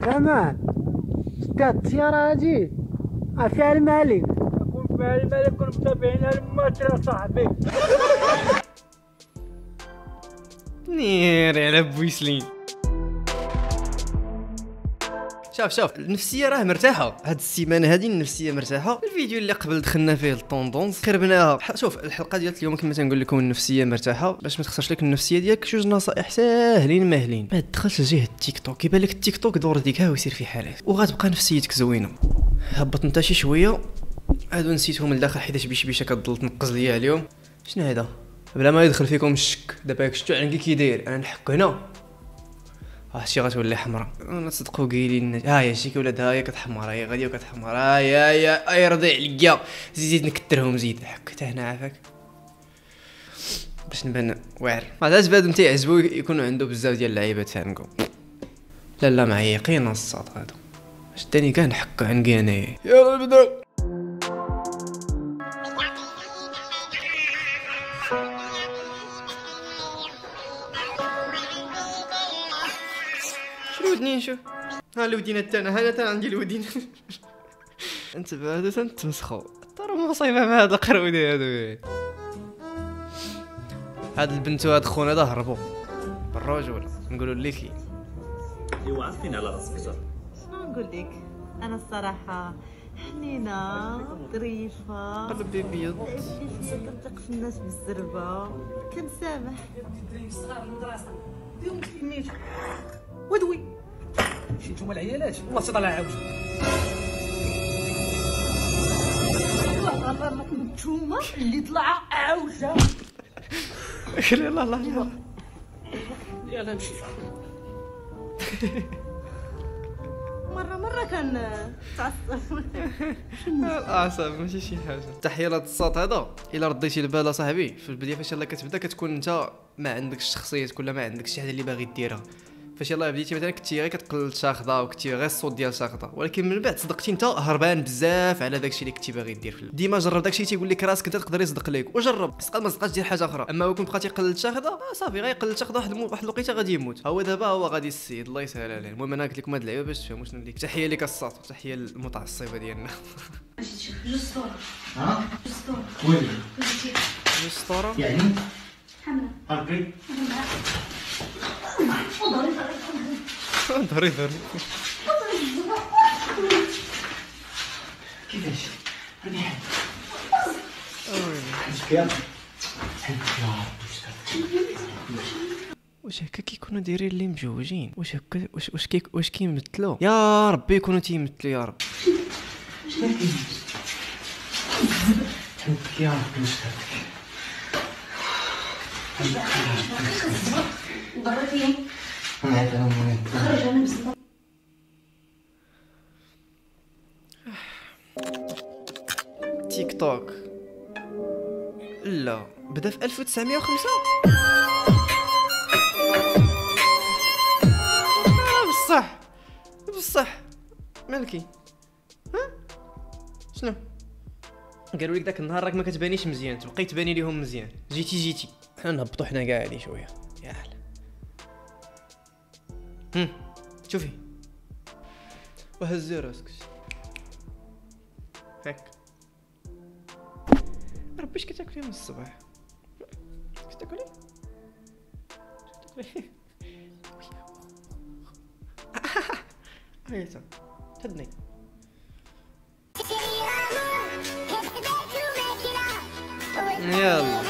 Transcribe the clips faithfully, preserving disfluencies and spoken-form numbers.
كمان شتا الطيارة هادي فيها الملك. كون فيها الملك كون متابعين الماتش صاحبي. نيري على بويسلين. شوف شوف النفسيه راه مرتاحه هاد السيمانه هادي، النفسيه مرتاحه. الفيديو اللي قبل دخلنا فيه الطوندونس خربناها. شوف الحلقه ديال اليوم كما تنقول لكم النفسيه مرتاحه، باش ما تخسرش لك النفسيه ديالك جوج نصائح ساهلين ماهلين. ما تدخلش لجهه التيك توك، يبان لك التيك توك دور ديك ها ويسير في حالات وغتبقى نفسيتك زوينه. هبط انت شي شويه، هادو نسيتهم لداخل حيت بيش بيشه كتضل تنقز ليا اليوم. شنو هذا؟ بلا ما يدخل فيكم الشك دابا شفتو عندي كي داير انا نحك هنا ها شي غتولي حمراء. انا تصدقوا قايلين ها هي شي ولاد ها هي كتحمر، هي غاديه وكتحمر، ها هي هي اي رضي عليا زيد نكثرهم زيد حك حتى هنا عافاك باش نبان واعر. علاش بنادم تيعجبو يكونوا عنده بزاف ديال اللعيبات فهمكم. لا لا معيقين الصاد هذا اش تاني كان حك عنقي انايا. يلا نبداو. الودنين شوف ها الودينات تاعنا، ها انا عندي الودين. انت بعدا تنتمسخو ترى مصيبه مع هاد القرودي هادو. هاد البنت وهاد خونا هذا هربوا بالرجل نقولوا لك ايوا عارفين على راسك صح. شنو نقول لك انا الصراحه حنينه ظريفه قلبي بيض كنثق في الناس بالزربه كنسامح صغار المدرسه ديهم كميت ودوي شي نتوما العيالات والله تطلع عاوج. والله نتوما اللي طلع عاوجه. لا لا لا يلا نمشي. مره مره كان تعصب. الاعصاب ماشي شي حاجه. تحيه لهاد الصوت هذا. الا رديتي البال صاحبي في البدايه فاش يلاه كتبدا كتكون انت ما عندكش الشخصيه، ولا ما عندكش شي حاجه اللي باغي ديرها. فاش يلاه بديتي مثلا كنتي غير كتقلد شاخضه وكنتي غير الصوت ديال شاخضه، ولكن من بعد صدقتي انت هربان بزاف على داكشي اللي كنتي باغي دير. في ديما جرب داكشي تيقول لك راسك انت تقدر يصدق لك، وجرب صدق ما صدقش دير حاجه اخرى. اما هو كون بقى تيقلد شاخضه آه صافي غيقلد شاخضه واحد واحد الوقيته غادي يموت. هو دابا هو غادي السيد الله يسهل عليه. المهم انا قلت لكم هاد اللعيبه باش تفهموا شنو ندير. تحيه لك الصاط، تحيه للمتعصبه ديالنا. جوج سطور ها جوج سطور وين جوج سطوره يعني حمله هاكي ضري ضري كيفاش هادي حد اوي مشكل حيت واش هكا كيكونوا دايرين اللي مجوجين؟ واش هكا واش واش كي واش كيمثلوا؟ يا ربي يكونوا تيمثلوا يا رب. حبك يا ربي مشكلتك ضرتيهم انا عاد انا خرج انا بزاف. تيك توك لا بدا في ألف وتسعمية وخمسة. آه بصح بصح مالكي ها شنو قالوا لك داك النهار راك ما كتبانيش مزيان، تبقاي تباني ليهم مزيان. جيتي جيتي حنا نهبطوا حنا كاع هادي شويه يا هلا. هم شوفي وهزي راسك هاك. ربي اش كتاكلي من الصباح؟ اش تاكلي؟ اش تاكلي؟ هايتا تدني يلا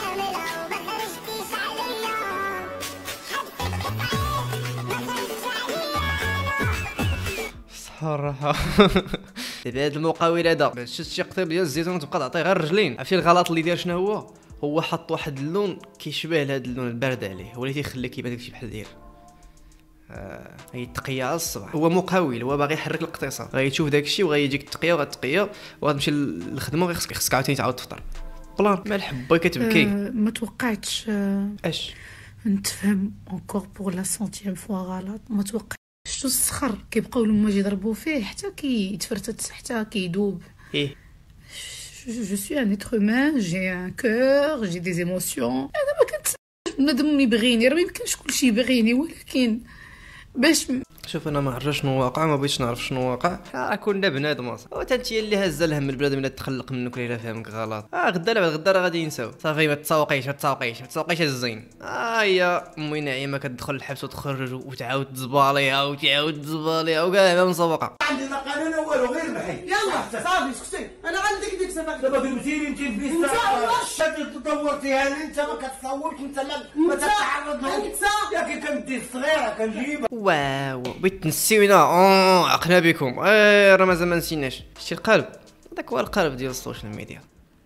صراحة دابا هاد المقاول هذا باش شفت شي قطيب ديال الزيتون تبقى تعطيه غير رجلين. عرفتي الغلط اللي دار شنو هو؟ هو حط واحد اللون كيشبه لهاد اللون البارد عليه، هو اللي تيخليك يبان داكشي بحال داير آه هي التقيه على الصباح. هو مقاول، هو باغي يحرك الاقتصاد، غادي تشوف داكشي وغيجيك التقيه وغتقيه وغتمشي للخدمه وخصك خصك عاوتاني تعاود تفطر. بلان مال حبه كتبكي. أه ما توقعتش أه اش نتفهم اونكور بوغ لا سونتيام فوا غلط. ما توقعتش شتو الصخر كيبقاو لما يجي يضربوا فيه حتى كيتفرتت حتى كيدوب. ايه جو سوي ان اتر هومان جي ان كور جي دي زيموسيون. انا ما كنت بنادم يبغيني، راه ما يمكنش كلشي يبغيني، ولكن باش شوف انا ما عرفتش شنو واقع، ما بغيتش نعرف شنو واقع، راه كلنا بنادم اصاحبي، وانت انت اللي هازه الهم البلاد من تخلق منك ولا فاهمك غلط. اه غدا لا غدا راه غادي ينساو صافي. ما تسوقيش ما تسوقيش ما تسوقيش الزين. اه هي امي نعيمه كتدخل الحبس وتخرج وتعاود تزباليها وتعاود تزباليها وكاع ما مسوقه. عندنا قانون والو غير محي. يلا صافي سكتي، انا عندك ديك الصفه دابا قلتي انت البيس شكل تطورتيها لي انت ما كتصورش انت ما تتعرض لهم انت ياك كندي الصغيره كنجيبها. واو بغيت تنسيونا اه عقنا بكم. ايه راه مازال ما نسيناش شتي القلب، هذاك هو القلب ديال السوشيال ميديا.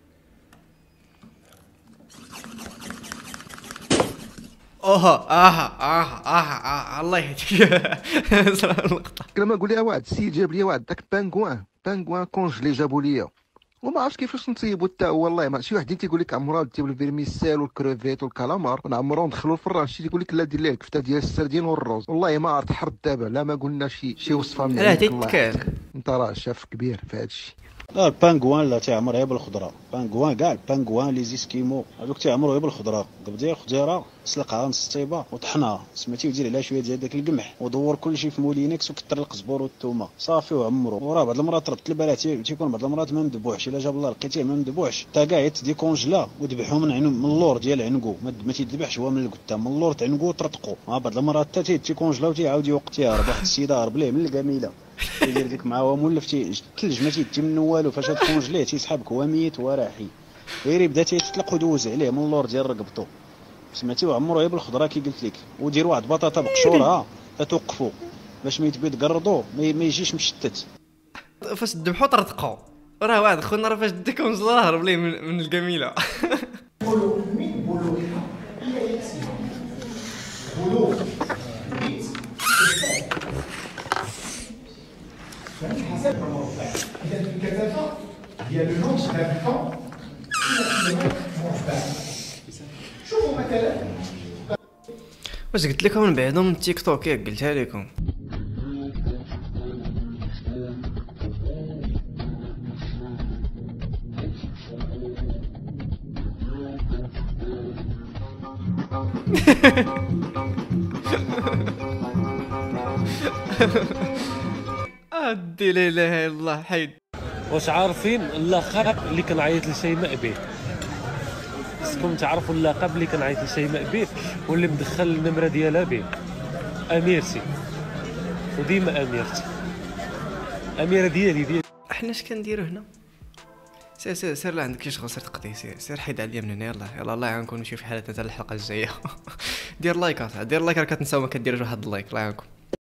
اوها اها اها اها الله يهديك. لما نقول لها واحد السيد جاب لي واحد داك بانغوان بانغوان كونجلي جابوا ليا وما عرفتش كيفاش نطيبو حتى هو. والله ما شي واحد تيقول لك عمرها ديرو الفيرميسيل والكروفيت والكالامار ونعمرو ندخلو الفراش، شي تيقول لك لا دير ليه الكفته ديال السردين والروز. والله ما عرفت حرد دابا لا ما قلنا شي شي وصفه من عندك. الله يهديك انت راه شاف كبير في هذا الشيء. لا البانغوان لا تيعمر غير بالخضره، بانغوان كاع البانغوان لي زيسكيمو هذوك تيعمروا غير بالخضره. قبدي الخضيره سلقها نص طيبه وطحنها سمعتي ودير عليها شويه ديال داك القمح ودور كلشي في مولينكس وكثر القزبور والثومه صافي وعمرو. وراه بعض المرات ربط البلاه تيكون بعض المرات ما مذبوحش، الا جاب الله لقيتيه ما مذبوحش حتى كاع تدي كونجلا وذبحو من عنو من اللور ديال عنقو، ما تيذبحش هو من القدام من اللور تعنقو وطرطقو. بعض المرات حتى تيكونجلا وتيعاود يوقف تيهرب. واحد السيده هرب ليه من القميله يدير ديك معاه هو مولف الثلج ما تيدي منه والو، فاش تكونجليه تيسحبك هو ميت وراحي غير يبدا تيتطلق ودوز عليه من اللور ديال رقبتو سمعتي وعمرو غير بالخضره كي قلت لك. ودير واحد بطاطا بقشورها توقفوا باش ما تبي تقرضوا ما يجيش مشتت. فاش ذبحوا طرطقوا راه واحد خونا راه فاش ديك كونجلا هرب ليه من, من القميله. بولو مين بولو بولو حسب الموضوع. إذا الكثافة ديال النص دابيتون شوفوا مثلا واش قلت لكم من بعدهم من تيك توك ياك قلتها لكم. ادي لا اله الا الله حيد. واش عارفين اللقب اللي كنعيط لشيماء به؟ خصكم تعرفوا اللقب اللي كنعيط لشيماء به واللي مدخل النمره ديالها به. اميرتي وديما اميرتي اميره ديالي ديالي. احنا اش كنديرو هنا؟ سير سير سير لا عندك شي شغل سير تقضي سير سير حيد عليا من هنا. يلا يلا الله يعاونكم نمشيو في حالتنا حتى الحلقه الجايه. دير لايك دير لايك راه كتنساو ما كديروش واحد اللايك. الله يعاونكم.